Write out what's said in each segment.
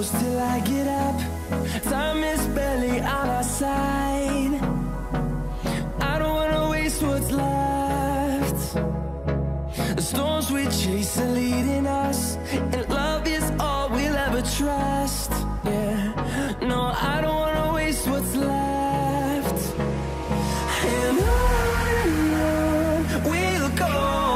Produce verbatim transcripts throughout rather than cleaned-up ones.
close till I get up. Time is barely on our side. I don't wanna waste what's left. The storms we chase are leading us, and love is all we'll ever trust. Yeah, no, I don't wanna waste what's left. And on and on we'll go,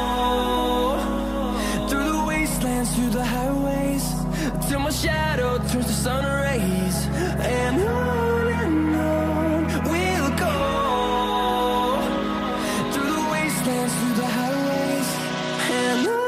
through the wastelands, through the highways, till my shadow turns to sun rays. And on and on we'll go, through the wastelands, through the highways, and on.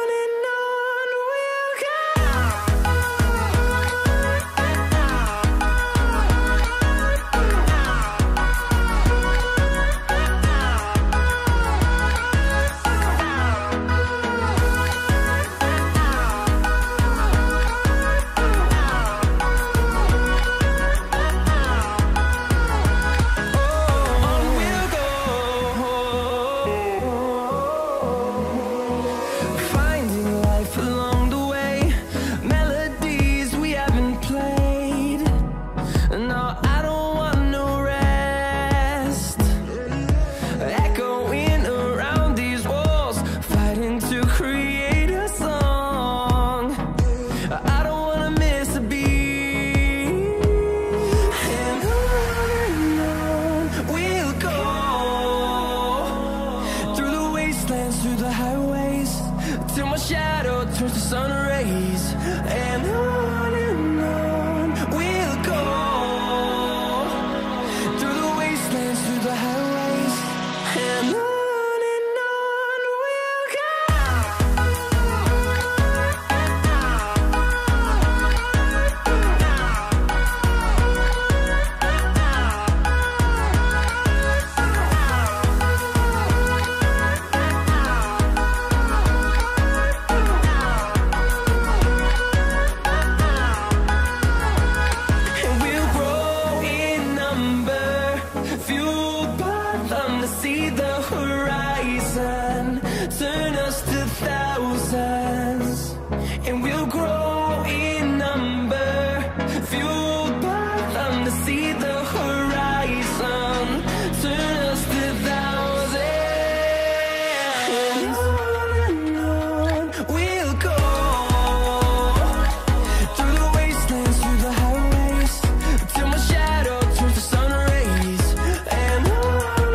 Through the highways, till my shadow turns to sun rays. And on and on we'll go, through the wastelands, through the highways, and on. See the horizon turn us to thousands, and we'll grow in number, fueled by them. To see the horizon turn us to thousands, and on and on we'll go, through the wastelands, through the highways, till my shadow turns to sun rays. And on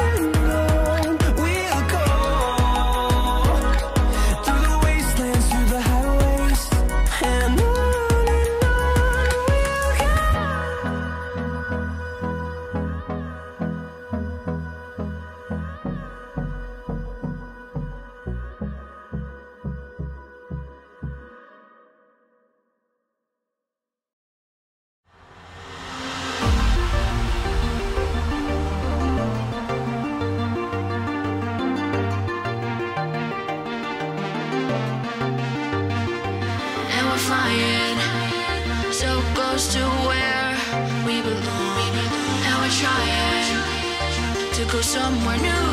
flying so close to where we belong, and we're trying to go somewhere new.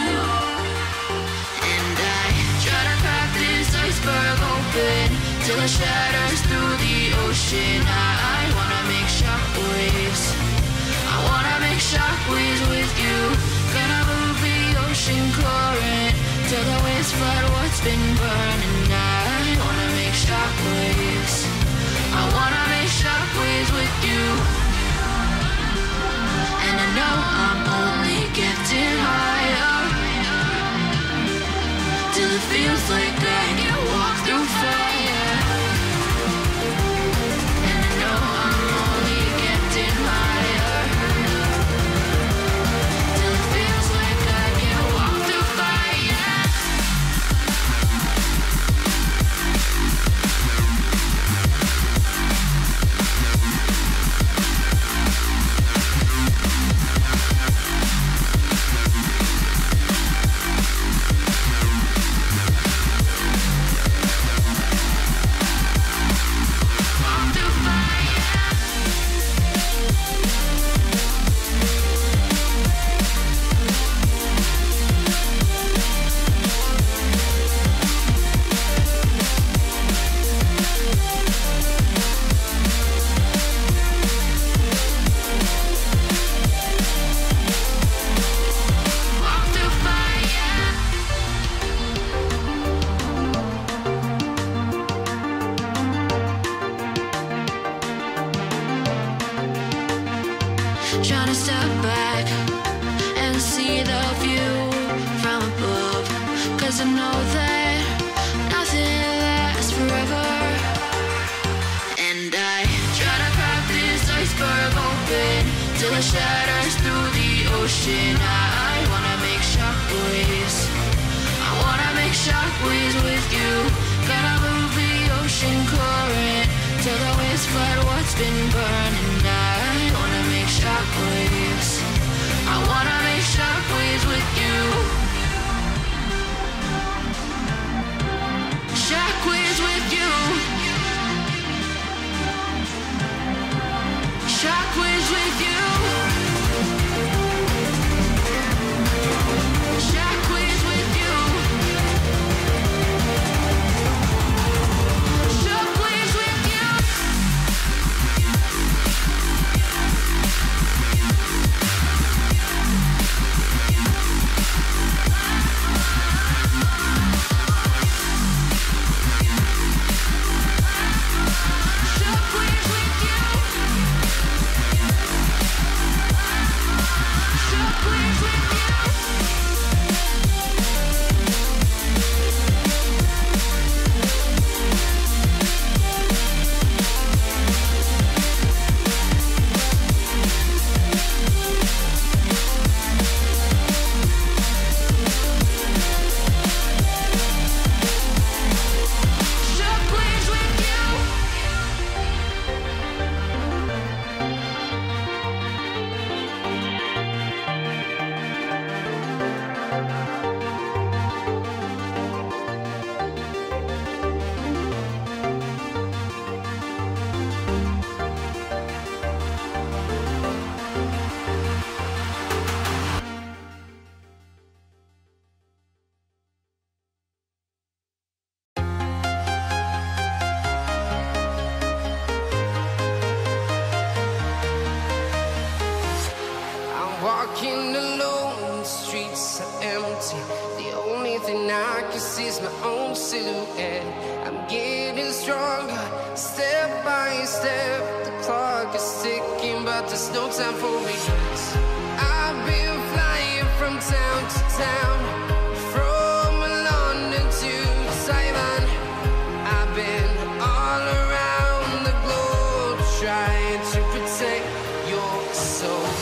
And I try to crack this iceberg open till it shatters through the ocean. I, I wanna make shockwaves, I wanna make shockwaves with you. Gonna move the ocean current till the waves flood what's been burning. I wanna make shockwaves, I wanna make shockwaves with you. And I know I'm only getting higher, till it feels like I can walk through fire. And I know I'm only getting higher, till it feels like I can walk through fire. trying to step back and see the view from above, 'cause I know that nothing lasts forever. And I try to crack this iceberg open till it shatters through the ocean. I wanna make shockwaves, I wanna make shockwaves with you. Gotta move the ocean current till the waves flood what's been burning. I wanna make shockwaves, I wanna make shockwaves with you. Shockwaves with you. Shockwaves with you. Shockwaves with you. Shockwaves with you. Walking alone, the streets are empty. The only thing I can see is my own silhouette. I'm getting stronger, step by step. The clock is ticking, but there's no time for me. I've been flying from town to town, from London to Taiwan. I've been all around the globe trying to protect your soul.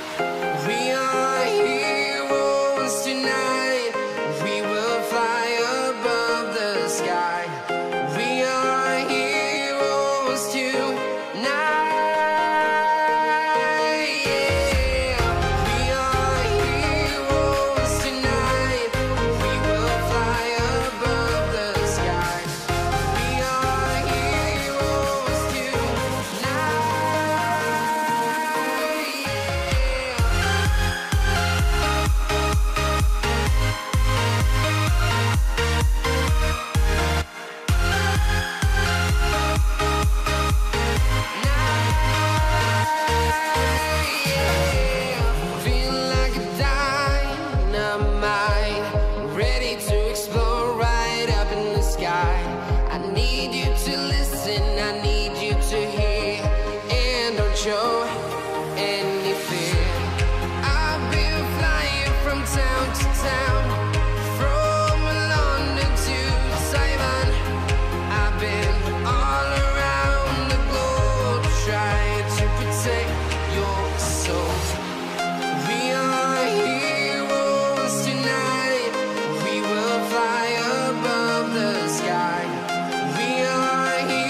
We are heroes tonight. We will fly above the sky. We are heroes tonight. Yeah. We are heroes tonight. We will fly above the sky. We are heroes tonight. Feel like a dynamite, ready to explode right up in the sky. I need you to listen, I need you to hear, and don't show any fear. I've been flying from town to town, from London to Taiwan. I've been all around the globe trying to protect your soul. We are heroes tonight. We will fly above the sky. We are heroes.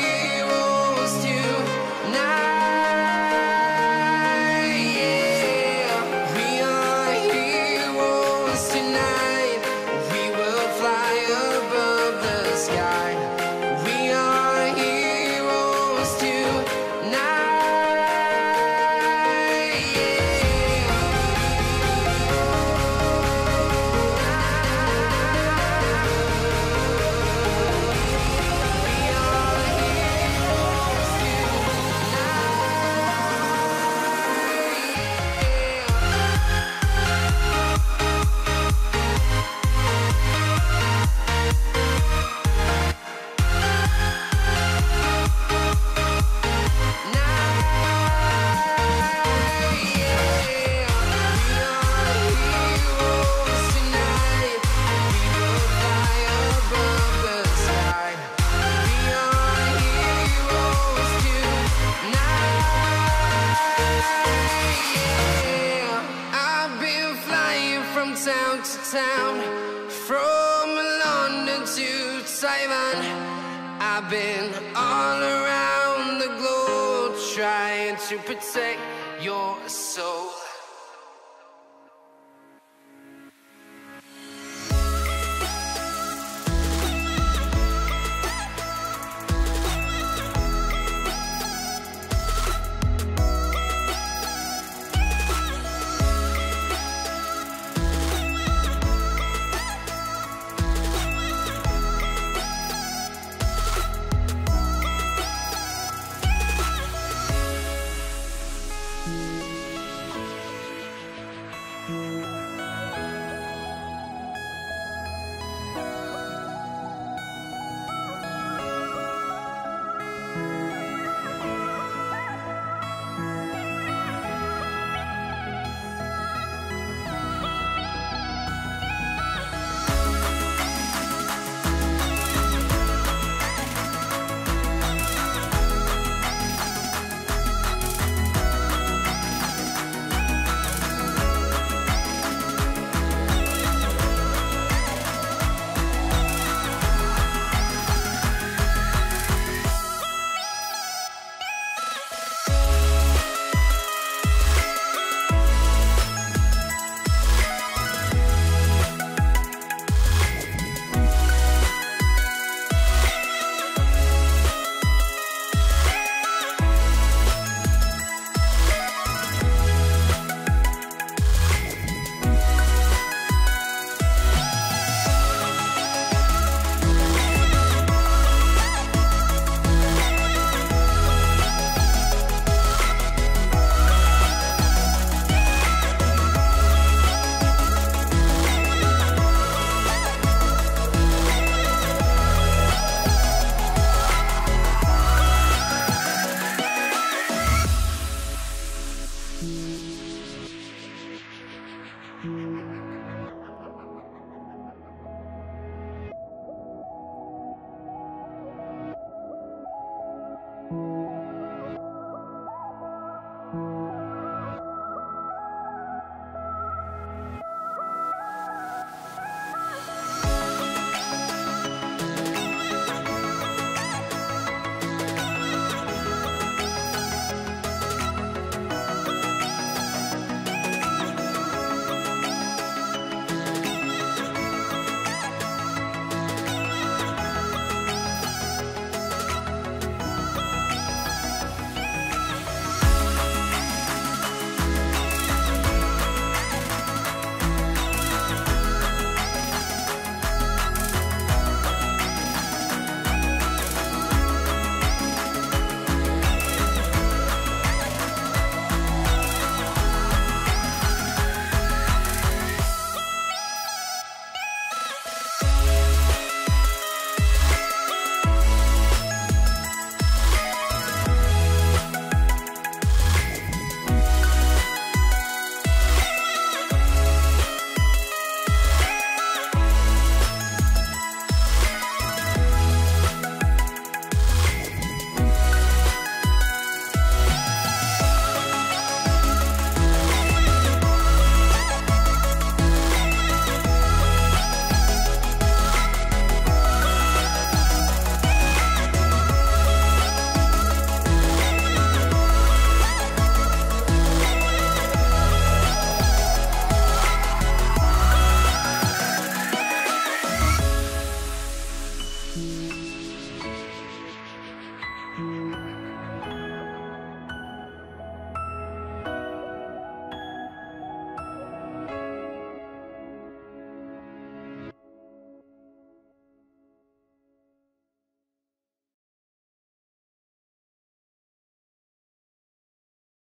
to town, from London to Taiwan. I've been all around the globe trying to protect your soul.